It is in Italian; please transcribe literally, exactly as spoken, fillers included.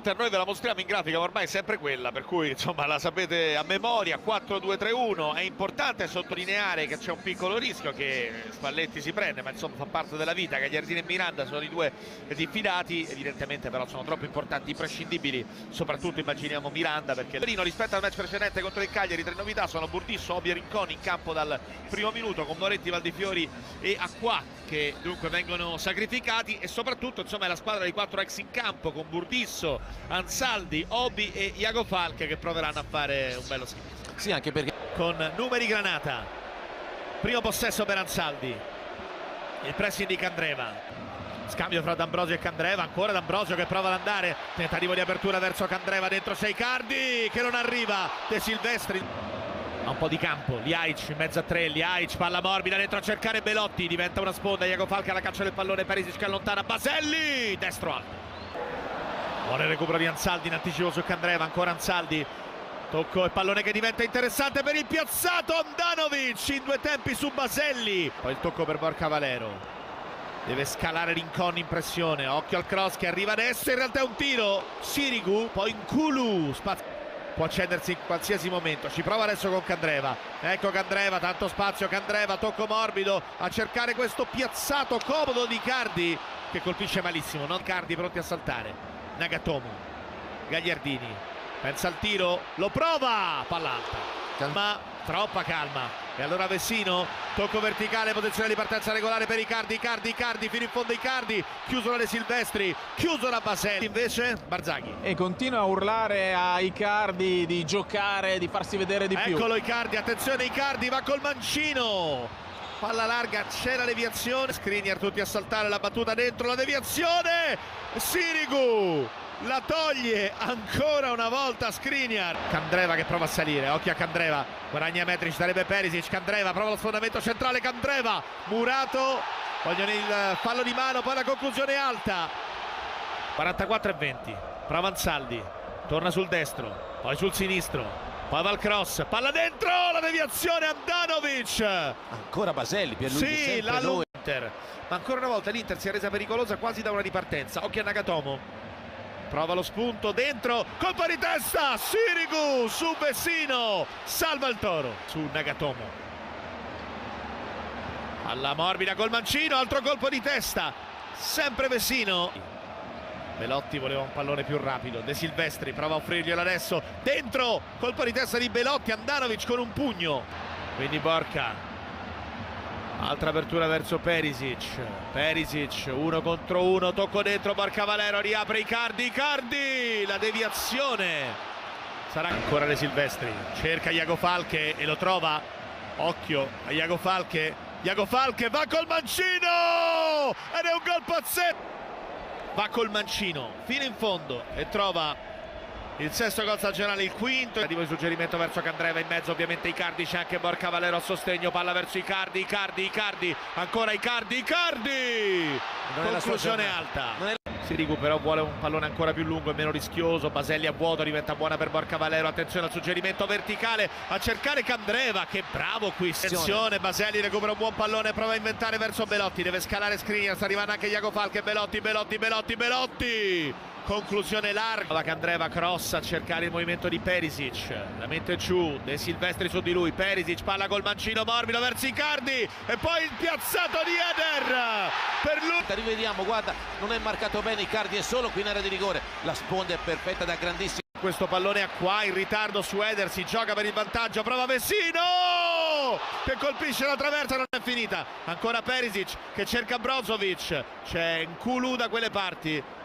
Noi ve la mostriamo in grafica, ormai è sempre quella, per cui insomma la sapete a memoria. Quattro due tre uno. È importante sottolineare che c'è un piccolo rischio che Spalletti si prende, ma insomma fa parte della vita. Gagliardini e Miranda sono i due diffidati, evidentemente però sono troppo importanti, imprescindibili, soprattutto immaginiamo Miranda, perché rispetto al match precedente contro il Cagliari tre novità sono Burdisso, Obi e Rincon in campo dal primo minuto, con Moretti, Valdifiori e Acqua che dunque vengono sacrificati, e soprattutto insomma è la squadra di quattro ex in campo con Burdisso, Ansaldi, Obi e Iago Falche che proveranno a fare un bello schifo. Sì, anche perché con numeri Granata, primo possesso per Ansaldi, il pressing di Candreva, scambio fra D'Ambrosio e Candreva, ancora D'Ambrosio che prova ad andare, tentativo di apertura verso Candreva, dentro c'è Icardi che non arriva, De Silvestri ha un po' di campo, Ljajic in mezzo a tre, Ljajic palla morbida dentro a cercare Belotti, diventa una sponda, Iago Falche alla caccia del pallone, Perisic che allontana, Baselli, destro alto, buon il recupero di Ansaldi in anticipo su Candreva, ancora Ansaldi, tocco e pallone che diventa interessante per il piazzato Handanovic in due tempi su Baselli, poi il tocco per Borca Valero, deve scalare Rincon in pressione, occhio al cross che arriva adesso, in realtà è un tiro, Sirigu, poi Nkulu, spazio, può accendersi in qualsiasi momento, ci prova adesso con Candreva, ecco Candreva, tanto spazio, Candreva, tocco morbido a cercare questo piazzato comodo di Icardi che colpisce malissimo, non Icardi pronti a saltare, Nagatomo, Gagliardini, pensa al tiro, lo prova, palla alta, ma troppa calma, e allora Vessino, tocco verticale, posizione di partenza regolare per Icardi, Icardi, Icardi, fino in fondo Icardi, chiuso dalle Silvestri, chiuso da Baselli, invece Barzaghi. E continua a urlare a Icardi di giocare, di farsi vedere di più. Eccolo Icardi, attenzione Icardi, va col mancino, palla larga, c'è la deviazione, Skriniar tutti a saltare, la battuta dentro, la deviazione, Sirigu la toglie ancora una volta Skriniar, Candreva che prova a salire, occhio a Candreva, guadagna metri, ci sarebbe Perisic, Candreva prova lo sfondamento centrale, Candreva, Murato, vogliono il fallo di mano, poi la conclusione alta, quarantaquattro e venti, prova Ansaldi, torna sul destro, poi sul sinistro, poi va il cross, palla dentro, la deviazione Handanovic, ancora Baselli, per lui sì, la l'Inter, ma ancora una volta l'Inter si è resa pericolosa quasi da una ripartenza, occhio a Nagatomo, prova lo spunto dentro, colpo di testa, Sirigu su Vessino, salva il Toro su Nagatomo, alla morbida col mancino, altro colpo di testa, sempre Vessino, Belotti voleva un pallone più rapido, De Silvestri prova a offrirglielo adesso, dentro, colpo di testa di Belotti, Handanovic con un pugno, quindi Borca, altra apertura verso Perisic, Perisic uno contro uno, tocco dentro, Borca Valero, riapre Icardi, Icardi, la deviazione, sarà ancora De Silvestri, cerca Iago Falche e lo trova, occhio a Iago Falche, Iago Falche va col mancino ed è un gol pazzesco, va col mancino fino in fondo e trova il sesto gol stagionale, il quinto, arriva il suggerimento verso Candreva, in mezzo ovviamente Icardi, c'è anche Borca Valero a sostegno, palla verso Icardi, Icardi, Icardi, ancora Icardi, Icardi, conclusione alta, Sirigu però vuole un pallone ancora più lungo e meno rischioso, Baselli a vuoto, diventa buona per Borca Valero, attenzione al suggerimento verticale a cercare Candreva, che bravo qui, attenzione, Baselli recupera un buon pallone, prova a inventare verso Belotti, deve scalare Skriniar, sta arrivando anche Iago Falche, Belotti, Belotti, Belotti, Belotti, conclusione larga, la Candreva cross a cercare il movimento di Perisic, la mette giù, De Silvestri su di lui, Perisic palla col mancino morbido verso Icardi e poi il piazzato di Eder per lui, rivediamo, guarda, non è marcato bene Icardi, è solo qui in area di rigore, la sponda è perfetta da grandissimo, questo pallone a qua in ritardo su Eder, si gioca per il vantaggio, prova Vessino che colpisce la traversa, non è finita, ancora Perisic che cerca Brozovic, c'è Nkulu da quelle parti,